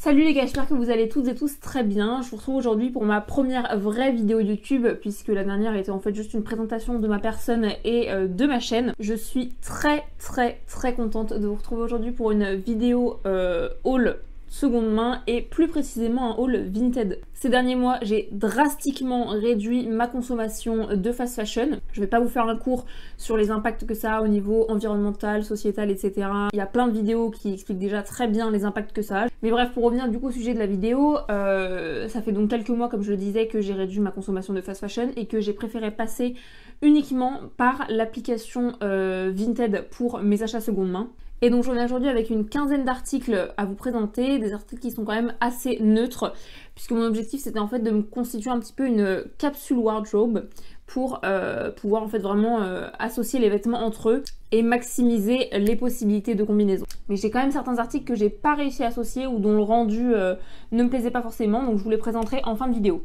Salut les gars, j'espère que vous allez toutes et tous très bien. Je vous retrouve aujourd'hui pour ma première vraie vidéo YouTube puisque la dernière était en fait juste une présentation de ma personne et de ma chaîne. Je suis très contente de vous retrouver aujourd'hui pour une vidéo haul seconde main et plus précisément un haul Vinted. Ces derniers mois, j'ai drastiquement réduit ma consommation de fast fashion. Je vais pas vous faire un cours sur les impacts que ça a au niveau environnemental, sociétal, etc. Il y a plein de vidéos qui expliquent déjà très bien les impacts que ça a. Mais bref, pour revenir du coup au sujet de la vidéo, ça fait donc quelques mois, comme je le disais, que j'ai réduit ma consommation de fast fashion et que j'ai préféré passer uniquement par l'application Vinted pour mes achats seconde main. Et donc je reviens aujourd'hui avec une quinzaine d'articles à vous présenter, des articles qui sont quand même assez neutres, puisque mon objectif c'était en fait de me constituer un petit peu une capsule wardrobe pour pouvoir en fait vraiment associer les vêtements entre eux et maximiser les possibilités de combinaison. Mais j'ai quand même certains articles que j'ai pas réussi à associer ou dont le rendu ne me plaisait pas forcément, donc je vous les présenterai en fin de vidéo.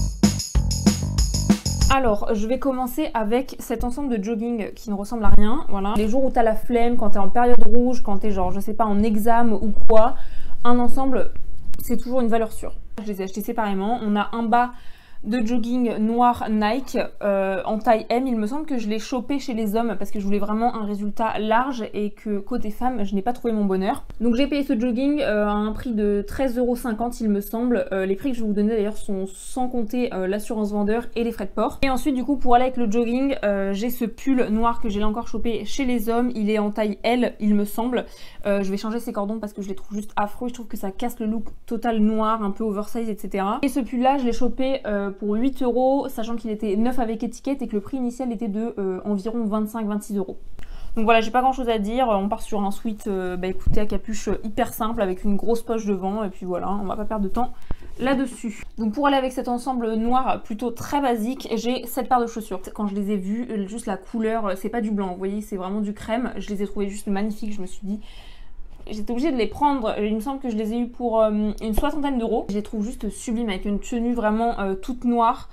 Alors, je vais commencer avec cet ensemble de jogging qui ne ressemble à rien, voilà. Les jours où t'as la flemme, quand t'es en période rouge, quand t'es genre, je sais pas, en examen ou quoi, un ensemble, c'est toujours une valeur sûre. Je les ai achetés séparément. On a un bas de jogging noir Nike en taille M. Il me semble que je l'ai chopé chez les hommes parce que je voulais vraiment un résultat large et que côté femme je n'ai pas trouvé mon bonheur. Donc j'ai payé ce jogging à un prix de 13,50 € il me semble. Les prix que je vais vous donner d'ailleurs sont sans compter l'assurance vendeur et les frais de port. Et ensuite du coup pour aller avec le jogging j'ai ce pull noir que j'ai là encore chopé chez les hommes. Il est en taille L il me semble. Je vais changer ces cordons parce que je les trouve juste affreux. Je trouve que ça casse le look total noir, un peu oversize, etc. Et ce pull là je l'ai chopé pour 8 €, sachant qu'il était neuf avec étiquette et que le prix initial était de environ 25-26 €. Donc voilà, j'ai pas grand chose à dire, on part sur un sweat écoutez, à capuche hyper simple avec une grosse poche devant et puis voilà, on va pas perdre de temps là-dessus. Donc pour aller avec cet ensemble noir plutôt très basique, j'ai cette paire de chaussures. Quand je les ai vues, juste la couleur, c'est pas du blanc, vous voyez, c'est vraiment du crème. Je les ai trouvées juste magnifiques, je me suis dit... J'étais obligée de les prendre, il me semble que je les ai eu pour une 60aine d'euros. Je les trouve juste sublimes avec une tenue vraiment toute noire.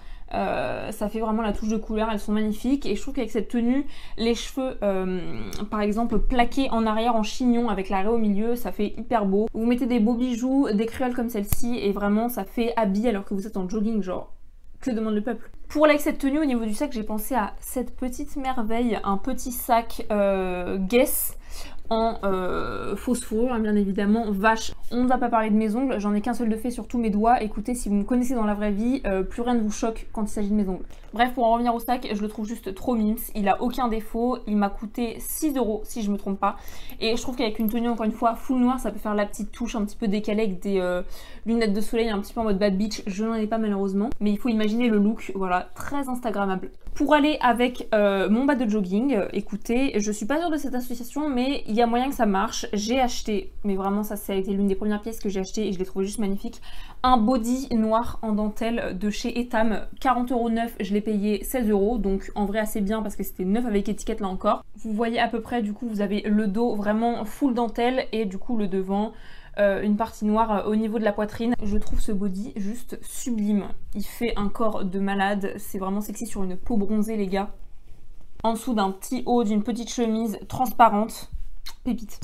Ça fait vraiment la touche de couleur, elles sont magnifiques. Et je trouve qu'avec cette tenue, les cheveux par exemple plaqués en arrière en chignon avec la raie au milieu, ça fait hyper beau. Vous mettez des beaux bijoux, des créoles comme celle-ci et vraiment ça fait habit alors que vous êtes en jogging, genre que demande le peuple. Pour aller avec cette tenue, au niveau du sac, j'ai pensé à cette petite merveille, un petit sac Guess en fausse fourrure, hein, bien évidemment, vache. On ne va pas parler de mes ongles, j'en ai qu'un seul de fait sur tous mes doigts. Écoutez, si vous me connaissez dans la vraie vie, plus rien ne vous choque quand il s'agit de mes ongles. Bref, pour en revenir au sac, je le trouve juste trop mimes, il a aucun défaut, il m'a coûté 6 € si je me trompe pas. Et je trouve qu'avec une tenue, encore une fois, full noir, ça peut faire la petite touche un petit peu décalée avec des lunettes de soleil un petit peu en mode bad bitch. Je n'en ai pas malheureusement, mais il faut imaginer le look, voilà, très instagrammable. Pour aller avec mon bas de jogging, écoutez, je suis pas sûre de cette association, mais il y a moyen que ça marche. J'ai acheté, mais vraiment ça a été l'une des premières pièces que j'ai acheté et je l'ai trouvé juste magnifique, un body noir en dentelle de chez Etam, 40 € neuf, je l'ai payé 16 €, donc en vrai assez bien parce que c'était neuf avec étiquette là encore. Vous voyez à peu près, du coup vous avez le dos vraiment full dentelle et du coup le devant une partie noire au niveau de la poitrine. Je trouve ce body juste sublime. Il fait un corps de malade, c'est vraiment sexy sur une peau bronzée les gars. En dessous d'un petit haut, d'une petite chemise transparente, pépite.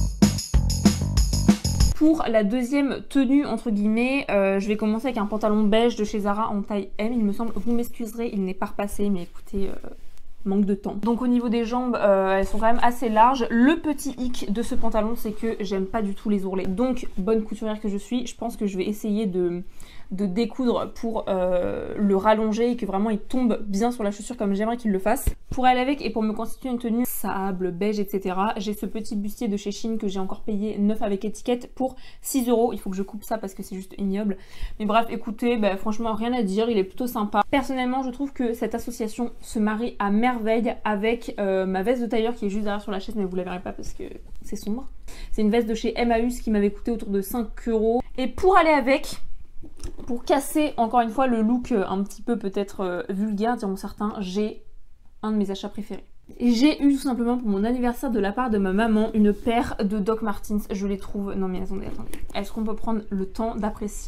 Pour la deuxième tenue entre guillemets, je vais commencer avec un pantalon beige de chez Zara en taille M il me semble. Vous m'excuserez, il n'est pas repassé mais écoutez... manque de temps. Donc au niveau des jambes, elles sont quand même assez larges. Le petit hic de ce pantalon, c'est que j'aime pas du tout les ourlets. Donc, bonne couturière que je suis, je pense que je vais essayer de découdre pour le rallonger et que vraiment il tombe bien sur la chaussure comme j'aimerais qu'il le fasse. Pour aller avec et pour me constituer une tenue sable, beige, etc. j'ai ce petit bustier de chez Shein que j'ai encore payé neuf avec étiquette pour 6 €. Il faut que je coupe ça parce que c'est juste ignoble. Mais bref, écoutez, franchement rien à dire, il est plutôt sympa. Personnellement, je trouve que cette association se marie à merveille avec ma veste de tailleur qui est juste derrière sur la chaise, mais vous la verrez pas parce que c'est sombre. C'est une veste de chez Emmaüs qui m'avait coûté autour de 5 €. Et pour aller avec... Pour casser encore une fois le look un petit peu peut-être vulgaire diront certains, j'ai un de mes achats préférés. J'ai eu tout simplement pour mon anniversaire de la part de ma maman une paire de Doc Martens. Je les trouve... Non mais attendez. Est-ce qu'on peut prendre le temps d'apprécier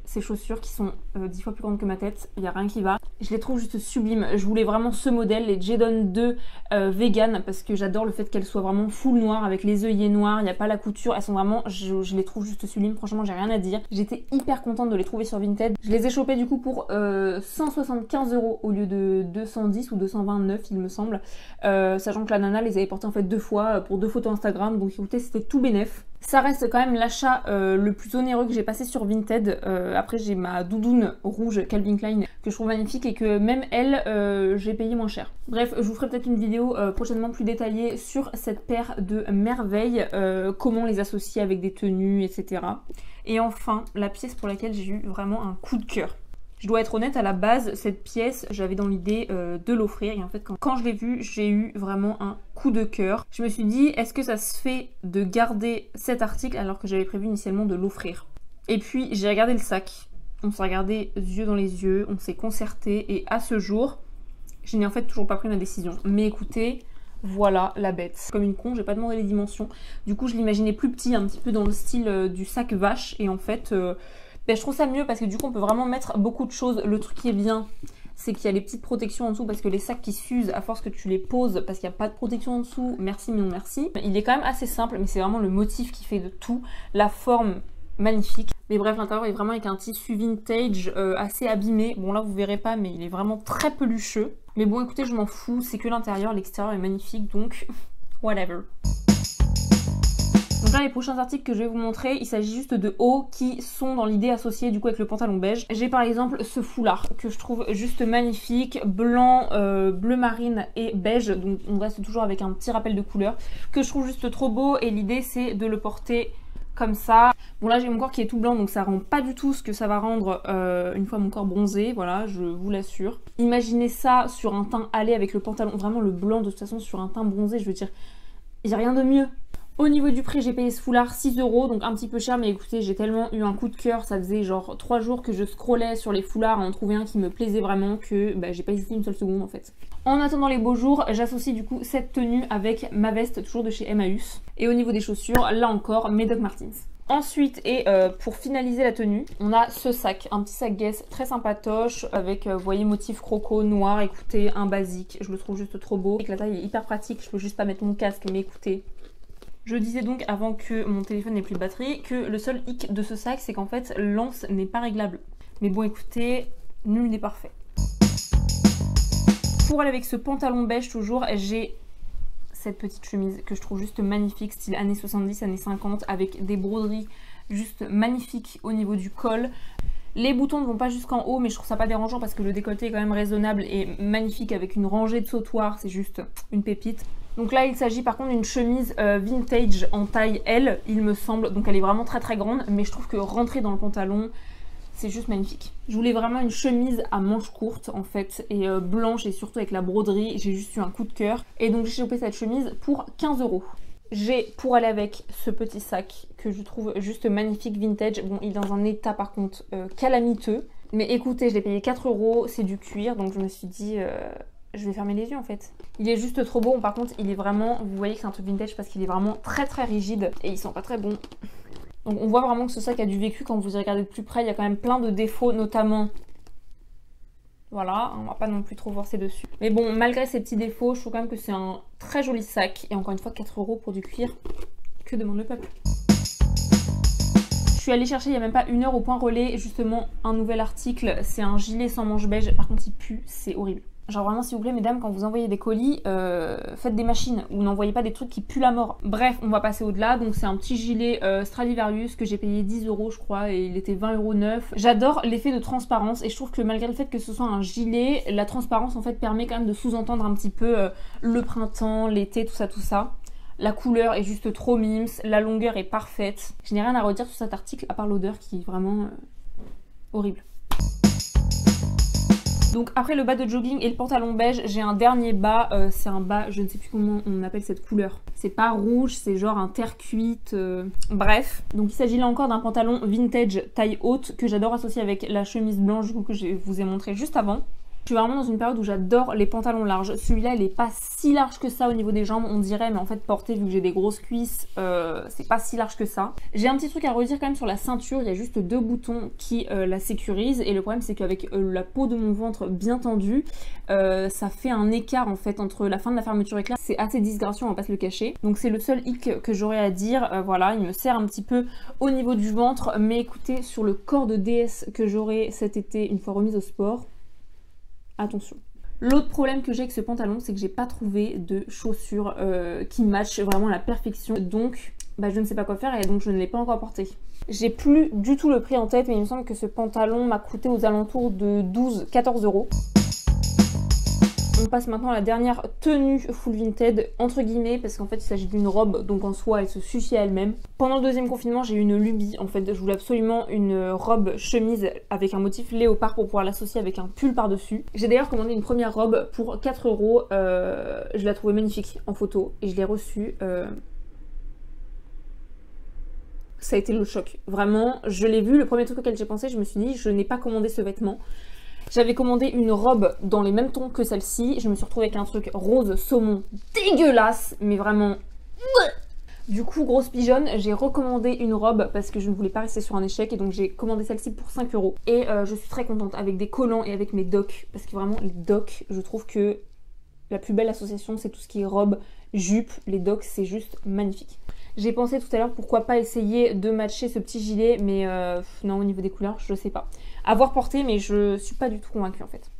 ces chaussures qui sont 10 fois plus grandes que ma tête, il n'y a rien qui va. Je les trouve juste sublimes. Je voulais vraiment ce modèle, les Jadon 2 vegan, parce que j'adore le fait qu'elles soient vraiment full noires avec les œillets noirs, il n'y a pas la couture, elles sont vraiment, je les trouve juste sublimes, franchement j'ai rien à dire. J'étais hyper contente de les trouver sur Vinted. Je les ai chopées du coup pour 175 € au lieu de 210 ou 229 il me semble, sachant que la nana les avait portées en fait 2 fois pour 2 photos Instagram, donc écoutez c'était tout bénef. Ça reste quand même l'achat le plus onéreux que j'ai passé sur Vinted. Après j'ai ma doudoune rouge Calvin Klein que je trouve magnifique et que même elle j'ai payé moins cher. Bref, je vous ferai peut-être une vidéo prochainement plus détaillée sur cette paire de merveilles, comment les associer avec des tenues, etc. Et enfin, la pièce pour laquelle j'ai eu vraiment un coup de cœur. Je dois être honnête, à la base, cette pièce, j'avais dans l'idée de l'offrir. Et en fait, quand je l'ai vue, j'ai eu vraiment un coup de cœur. Je me suis dit, est-ce que ça se fait de garder cet article alors que j'avais prévu initialement de l'offrir? Et puis, j'ai regardé le sac. On s'est regardé yeux dans les yeux, on s'est concerté. Et à ce jour, je n'ai en fait toujours pas pris ma décision. Mais écoutez, voilà la bête. Comme une con, j'ai pas demandé les dimensions. Du coup, je l'imaginais plus petit, un petit peu dans le style du sac vache. Et en fait... ben, je trouve ça mieux parce que du coup on peut vraiment mettre beaucoup de choses. Le truc qui est bien, c'est qu'il y a les petites protections en dessous parce que les sacs qui s'usent à force que tu les poses parce qu'il n'y a pas de protection en dessous, merci mais non merci. Il est quand même assez simple mais c'est vraiment le motif qui fait de tout. La forme magnifique. Mais bref, l'intérieur est vraiment avec un tissu vintage assez abîmé. Bon là vous verrez pas mais il est vraiment très pelucheux. Mais bon écoutez je m'en fous, c'est que l'intérieur, l'extérieur est magnifique donc whatever. Donc là les prochains articles que je vais vous montrer, il s'agit juste de hauts qui sont dans l'idée associée du coup avec le pantalon beige. J'ai par exemple ce foulard que je trouve juste magnifique, blanc, bleu marine et beige, donc on reste toujours avec un petit rappel de couleur que je trouve juste trop beau et l'idée c'est de le porter comme ça. Bon là j'ai mon corps qui est tout blanc donc ça rend pas du tout ce que ça va rendre une fois mon corps bronzé, voilà je vous l'assure. Imaginez ça sur un teint hâlé avec le pantalon, vraiment le blanc de toute façon sur un teint bronzé, je veux dire, il n'y a rien de mieux. Au niveau du prix, j'ai payé ce foulard 6 €, donc un petit peu cher, mais écoutez, j'ai tellement eu un coup de cœur, ça faisait genre 3 jours que je scrollais sur les foulards à en trouver un qui me plaisait vraiment que bah, j'ai pas hésité une seule seconde en fait. En attendant les beaux jours, j'associe du coup cette tenue avec ma veste, toujours de chez Emmaüs. Et au niveau des chaussures, là encore, mes Doc Martens. Ensuite, et pour finaliser la tenue, on a ce sac, un petit sac Guess très sympatoche avec, vous voyez, motif croco noir, écoutez, un basique, je le trouve juste trop beau. Et que la taille est hyper pratique, je peux juste pas mettre mon casque, mais écoutez... Je disais donc avant que mon téléphone n'ait plus de batterie que le seul hic de ce sac c'est qu'en fait l'anse n'est pas réglable. Mais bon écoutez, nul n'est parfait. Pour aller avec ce pantalon beige toujours, j'ai cette petite chemise que je trouve juste magnifique, style années 70, années 50 avec des broderies juste magnifiques au niveau du col. Les boutons ne vont pas jusqu'en haut mais je trouve ça pas dérangeant parce que le décolleté est quand même raisonnable et magnifique avec une rangée de sautoirs, c'est juste une pépite. Donc là il s'agit par contre d'une chemise vintage en taille L il me semble, donc elle est vraiment très grande mais je trouve que rentrer dans le pantalon c'est juste magnifique. Je voulais vraiment une chemise à manches courtes en fait et blanche et surtout avec la broderie, j'ai juste eu un coup de cœur et donc j'ai chopé cette chemise pour 15 €. J'ai pour aller avec ce petit sac que je trouve juste magnifique vintage, bon il est dans un état par contre calamiteux mais écoutez je l'ai payé 4 €, c'est du cuir donc je me suis dit... je vais fermer les yeux en fait. Il est juste trop beau, par contre il est vraiment, vous voyez que c'est un truc vintage parce qu'il est vraiment très rigide et il sent pas très bon. Donc on voit vraiment que ce sac a du vécu quand vous y regardez de plus près, il y a quand même plein de défauts notamment. Voilà, on va pas non plus trop forcer dessus. Mais bon, malgré ces petits défauts, je trouve quand même que c'est un très joli sac. Et encore une fois, 4 € pour du cuir, que demande le peuple? Je suis allée chercher il n'y a même pas une heure au Point Relais justement un nouvel article, c'est un gilet sans manches beige, par contre il pue, c'est horrible. Genre vraiment s'il vous plaît mesdames, quand vous envoyez des colis, faites des machines ou n'envoyez pas des trucs qui puent la mort. Bref, on va passer au-delà, donc c'est un petit gilet Stradivarius que j'ai payé 10 € je crois et il était 20 € neuf. J'adore l'effet de transparence et je trouve que malgré le fait que ce soit un gilet, la transparence en fait permet quand même de sous-entendre un petit peu le printemps, l'été, tout ça. La couleur est juste trop mimes, la longueur est parfaite. Je n'ai rien à redire sur cet article à part l'odeur qui est vraiment horrible. Donc après le bas de jogging et le pantalon beige, j'ai un dernier bas, c'est un bas, je ne sais plus comment on appelle cette couleur. C'est pas rouge, c'est genre un terre cuite, bref. Donc il s'agit là encore d'un pantalon vintage taille haute que j'adore associer avec la chemise blanche du coup que je vous ai montré juste avant. Je suis vraiment dans une période où j'adore les pantalons larges. Celui-là, il est pas si large que ça au niveau des jambes, on dirait, mais en fait porté, vu que j'ai des grosses cuisses, c'est pas si large que ça. J'ai un petit truc à redire quand même sur la ceinture, il y a juste 2 boutons qui la sécurisent, et le problème c'est qu'avec la peau de mon ventre bien tendue, ça fait un écart en fait entre la fin de la fermeture et là. C'est assez disgracieux, on va pas se le cacher. Donc c'est le seul hic que j'aurais à dire. Voilà, il me sert un petit peu au niveau du ventre, mais écoutez, sur le corps de déesse que j'aurai cet été une fois remise au sport, attention. L'autre problème que j'ai avec ce pantalon, c'est que j'ai pas trouvé de chaussures qui matchent vraiment à la perfection. Donc bah, je ne sais pas quoi faire et donc je ne l'ai pas encore porté. J'ai plus du tout le prix en tête, mais il me semble que ce pantalon m'a coûté aux alentours de 12-14 €. On passe maintenant à la dernière tenue full vintage, entre guillemets, parce qu'en fait il s'agit d'une robe, donc en soi elle se suffit à elle-même. Pendant le deuxième confinement, j'ai eu une lubie, en fait je voulais absolument une robe chemise avec un motif léopard pour pouvoir l'associer avec un pull par-dessus. J'ai d'ailleurs commandé une première robe pour 4 €, je la trouvais magnifique en photo et je l'ai reçue. Ça a été le choc, vraiment, je l'ai vu, le premier truc auquel j'ai pensé, je me suis dit je n'ai pas commandé ce vêtement. J'avais commandé une robe dans les mêmes tons que celle-ci. Je me suis retrouvée avec un truc rose saumon dégueulasse, mais vraiment... Du coup, grosse pigeonne, j'ai recommandé une robe parce que je ne voulais pas rester sur un échec et donc j'ai commandé celle-ci pour 5 €. Et je suis très contente avec des collants et avec mes docks parce que vraiment les docks, je trouve que la plus belle association c'est tout ce qui est robe, jupe, les docks c'est juste magnifique. J'ai pensé tout à l'heure pourquoi pas essayer de matcher ce petit gilet, mais non, au niveau des couleurs, je sais pas. À voir porter, mais je suis pas du tout convaincue en fait.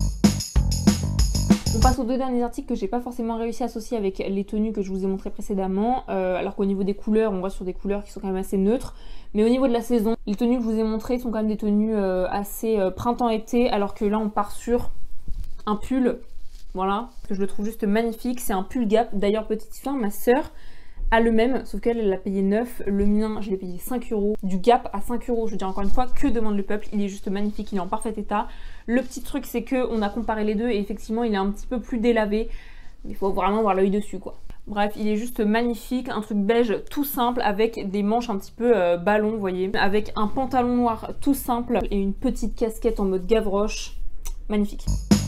On passe aux 2 derniers articles que j'ai pas forcément réussi à associer avec les tenues que je vous ai montrées précédemment, alors qu'au niveau des couleurs, on reste sur des couleurs qui sont quand même assez neutres. Mais au niveau de la saison, les tenues que je vous ai montrées sont quand même des tenues assez printemps-été, alors que là on part sur un pull, voilà, que je le trouve juste magnifique. C'est un pull Gap, d'ailleurs petite histoire, ma sœur a le même, sauf qu'elle l'a payé 9, le mien je l'ai payé 5 €, du Gap à 5 €, je veux dire encore une fois, que demande le peuple, il est juste magnifique, il est en parfait état. Le petit truc c'est que on a comparé les deux et effectivement il est un petit peu plus délavé, mais il faut vraiment avoir l'œil dessus quoi. Bref, il est juste magnifique, un truc beige tout simple avec des manches un petit peu ballon, vous voyez, avec un pantalon noir tout simple et une petite casquette en mode Gavroche, magnifique.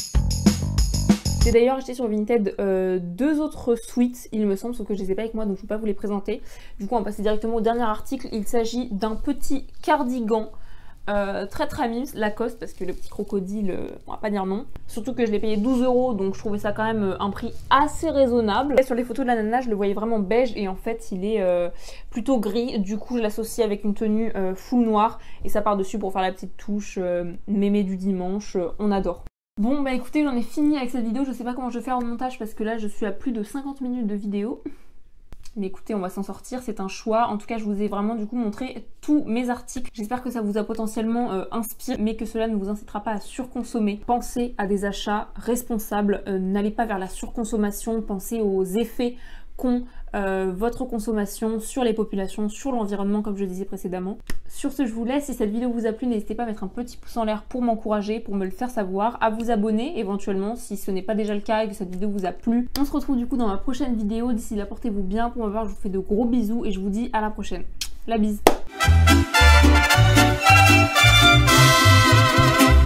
J'ai d'ailleurs acheté sur Vinted 2 autres sweats, il me semble, sauf que je les ai pas avec moi, donc je ne vais pas vous les présenter. Du coup, on va passer directement au dernier article. Il s'agit d'un petit cardigan très mimes, Lacoste, parce que le petit crocodile, on va pas dire non. Surtout que je l'ai payé 12 €, donc je trouvais ça quand même un prix assez raisonnable. Et sur les photos de la nana, je le voyais vraiment beige, et en fait, il est plutôt gris. Du coup, je l'associe avec une tenue full noire, et ça part dessus pour faire la petite touche mémé du dimanche, on adore. Bon bah écoutez, j'en ai fini avec cette vidéo, je sais pas comment je vais faire au montage parce que là je suis à plus de 50 minutes de vidéo. Mais écoutez, on va s'en sortir, c'est un choix. En tout cas, je vous ai vraiment du coup montré tous mes articles. J'espère que ça vous a potentiellement inspiré, mais que cela ne vous incitera pas à surconsommer. Pensez à des achats responsables, n'allez pas vers la surconsommation, pensez aux effets qu'ont votre consommation sur les populations, sur l'environnement comme je disais précédemment. Sur ce, je vous laisse. Si cette vidéo vous a plu, n'hésitez pas à mettre un petit pouce en l'air pour m'encourager, pour me le faire savoir, à vous abonner éventuellement si ce n'est pas déjà le cas et que cette vidéo vous a plu. On se retrouve du coup dans ma prochaine vidéo. D'ici là, portez-vous bien. Pour ma part, je vous fais de gros bisous et je vous dis à la prochaine. La bise.